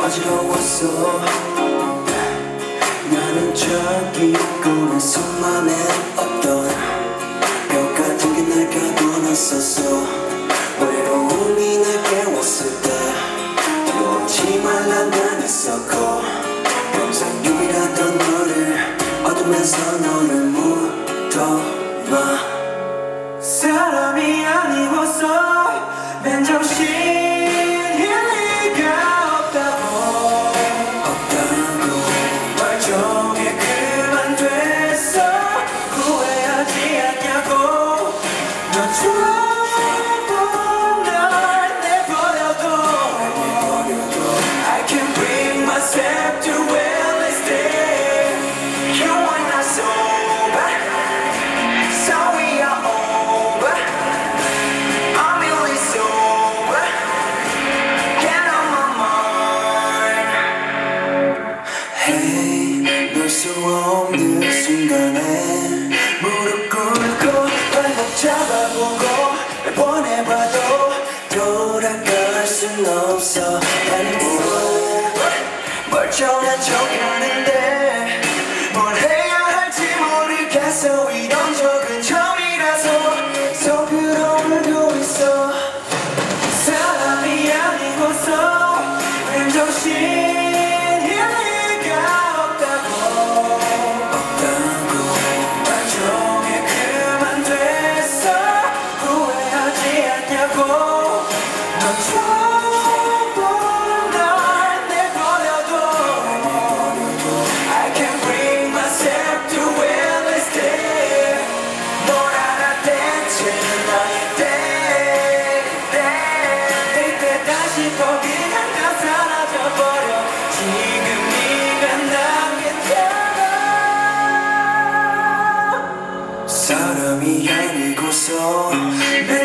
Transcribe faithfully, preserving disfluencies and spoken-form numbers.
어지러웠어. 나는 저기 있고 속만에 어떤 벽 같은 게 날 가둬놨었어. 외로움이 날 깨웠을 때 들어오지 말란다 했었고 평생 유일하던 너를 어둠에서 너를 묻어놔. 사람이 아니고서 맨정신 수 없는 순간에 무릎 꿇고 발목 잡아보고 원해봐도 돌아갈 순 없어. 나는 멀쩡한 척하는데 뭘 해야 할지 모르겠어. 이런 적은 처음이라서 속으로 울고 있어. 사람이 아니고서 맨정신 사람이 아니고서